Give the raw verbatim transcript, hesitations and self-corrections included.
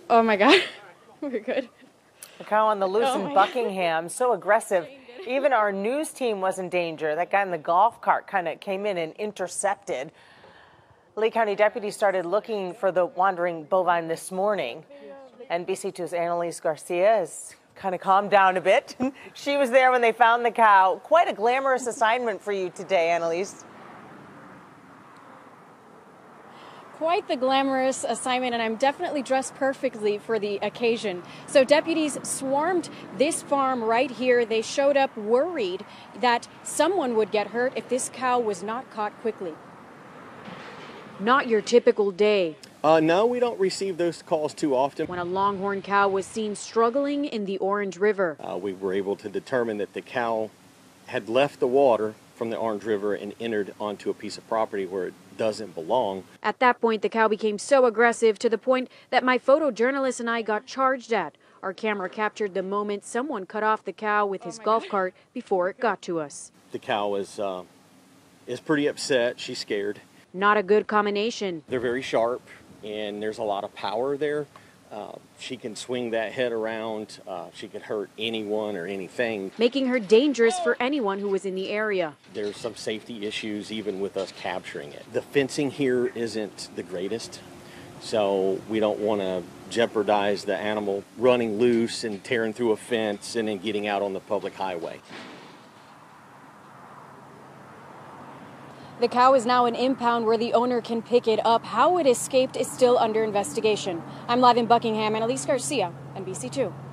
Oh my God, we're good. The cow on the loose Oh in Buckingham, so aggressive. Even our news team was in danger. That guy in the golf cart kind of came in and intercepted. Lee County deputies started looking for the wandering bovine this morning. N B C two's Annalise Garcia has kind of calmed down a bit. She was there when they found the cow. Quite a glamorous assignment for you today, Annalise. Quite the glamorous assignment, and I'm definitely dressed perfectly for the occasion. So deputies swarmed this farm right here. They showed up worried that someone would get hurt if this cow was not caught quickly. Not your typical day. Uh, no, we don't receive those calls too often. When a longhorn cow was seen struggling in the Orange River. Uh, we were able to determine that the cow had left the water from the Orange River and entered onto a piece of property where it doesn't belong. At that point, the cow became so aggressive to the point that my photojournalist and I got charged at. Our camera captured the moment someone cut off the cow with his golf cart before it got to us. The cow is, uh, is pretty upset. She's scared. Not a good combination. They're very sharp, and there's a lot of power there. Uh, she can swing that head around. Uh, she could hurt anyone or anything. Making her dangerous for anyone who was in the area. There's some safety issues even with us capturing it. The fencing here isn't the greatest, so we don't want to jeopardize the animal running loose and tearing through a fence and then getting out on the public highway. The cow is now an impound where the owner can pick it up. How it escaped is still under investigation. I'm live in Buckingham. Annalise Garcia, N B C two.